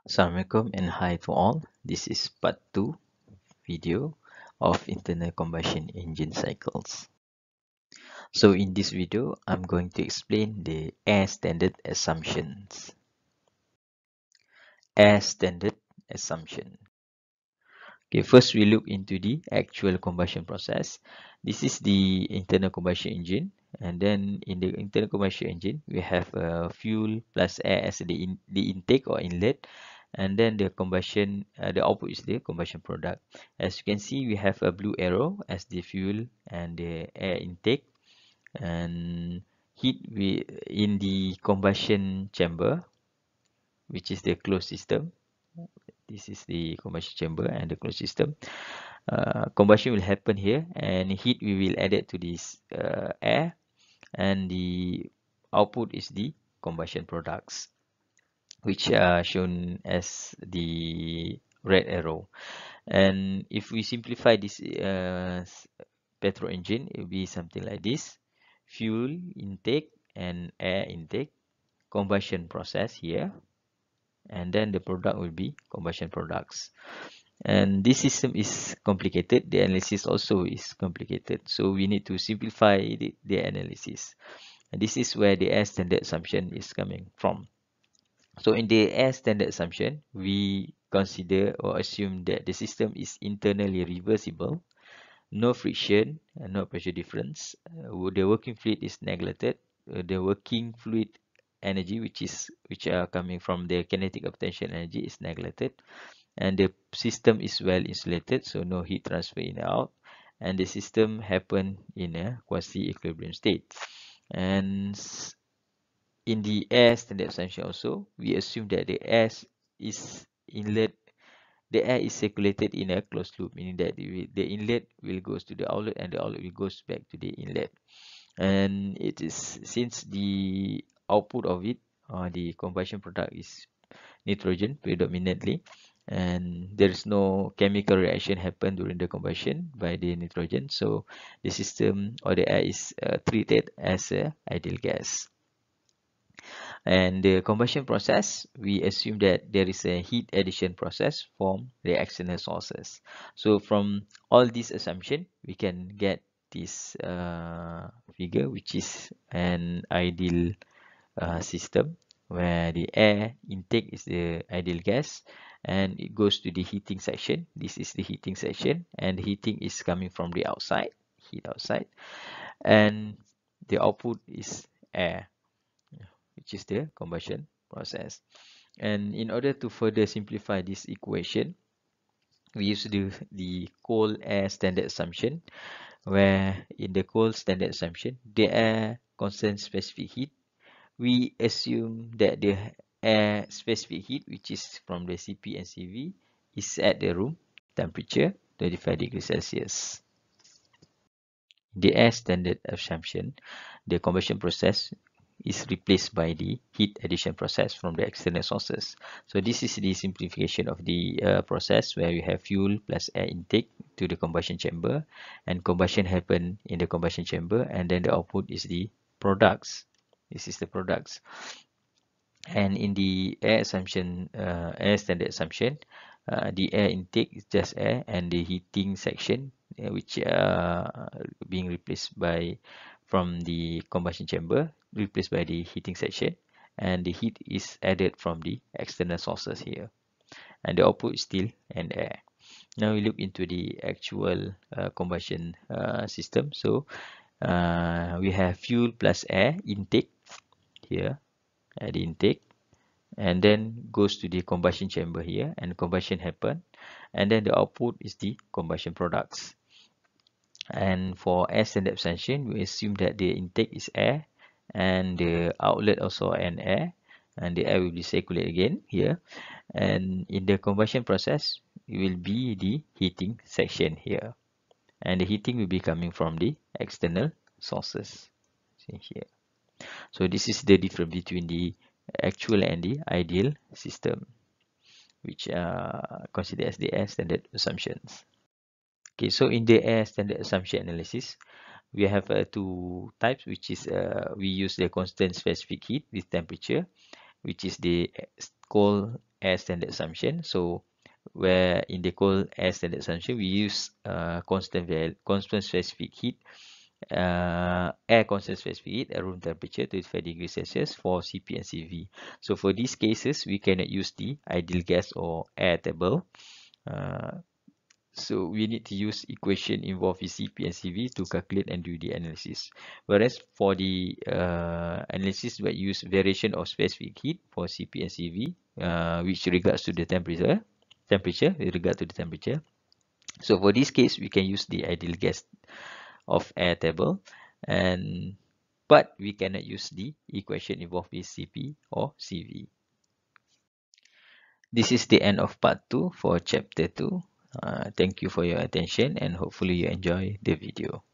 Assalamualaikum and hi to all. This is part 2 video of internal combustion engine cycles. So in this video, I'm going to explain the air standard assumptions. Air standard assumption. Okay, first we look into the actual combustion process. This is the internal combustion engine, and then in the internal combustion engine, we have fuel plus air as the intake or inlet, and then the combustion, the output is the combustion product. As you can see, we have a blue arrow as the fuel and the air intake, and heat we in the combustion chamber, which is the closed system. This is the combustion chamber and the closed system. Combustion will happen here, and heat we will add it to this air, and the output is the combustion products, which are shown as the red arrow. And if we simplify this petrol engine, it will be something like this: fuel intake and air intake, combustion process here, and then the product will be combustion products. And this system is complicated. The analysis also is complicated. So we need to simplify the analysis. And this is where the air standard assumption is coming from. So in the air standard assumption, we consider or assume that the system is internally reversible, no friction and no pressure difference. The working fluid is neglected. The working fluid energy, which are coming from the kinetic of potential energy, is neglected, and the system is well insulated, so no heat transfer in and out, and the system happen in a quasi-equilibrium state. And in the air standard assumption also, we assume that is inlet the air is circulated in a closed loop, meaning that the inlet will goes to the outlet and the outlet will goes back to the inlet. And it is since the output of it, the combustion product is nitrogen predominantly, and there is no chemical reaction happen during the combustion by the nitrogen, so the system or the air is treated as a ideal gas. And the combustion process, we assume that there is a heat addition process from the external sources. So from all these assumptions, we can get this figure, which is an ideal system where the air intake is the ideal gas, and it goes to the heating section. This is the heating section, and the heating is coming from the outside, heat outside, and the output is air, which is the combustion process. And in order to further simplify this equation, we use the cold air standard assumption, where in the cold standard assumption, the air constant specific heat, we assume that the air specific heat, which is from the Cp and Cv, is at the room temperature 25 degrees Celsius. The air standard assumption, the combustion process is replaced by the heat addition process from the external sources. So this is the simplification of the process, where we have fuel plus air intake to the combustion chamber, and combustion happen in the combustion chamber, and then the output is the products. This is the products. And in the air standard assumption, the air intake is just air, and the heating section, which being replaced by from the combustion chamber, replaced by the heating section, and the heat is added from the external sources here, and the output is still an air. Now we look into the actual combustion system. So we have fuel plus air intake here at the intake, and then goes to the combustion chamber here, and combustion happen, and then the output is the combustion products. And for air standard assumption, we assume that the intake is air, and the outlet also an air, and the air will be circulate again here, and in the combustion process, it will be the heating section here, and the heating will be coming from the external sources. See here. So this is the difference between the actual and the ideal system, which are considered as the air standard assumptions. Okay, so in the air standard assumption analysis, we have two types, which is we use the constant specific heat with temperature, which is the cold air standard assumption. So where in the cold air standard assumption, we use constant specific heat, air constant specific heat at room temperature 25 degrees Celsius for Cp and Cv. So for these cases, we cannot use the ideal gas or air table. So we need to use equation involved with Cp and Cv to calculate and do the analysis. Whereas for the analysis, we use variation of specific heat for Cp and Cv, which regards to the temperature with regard to the temperature. So for this case, we can use the ideal gas of air table, but we cannot use the equation involved with Cp or Cv. This is the end of part 2 for chapter 2. Thank you for your attention and hopefully you enjoy the video.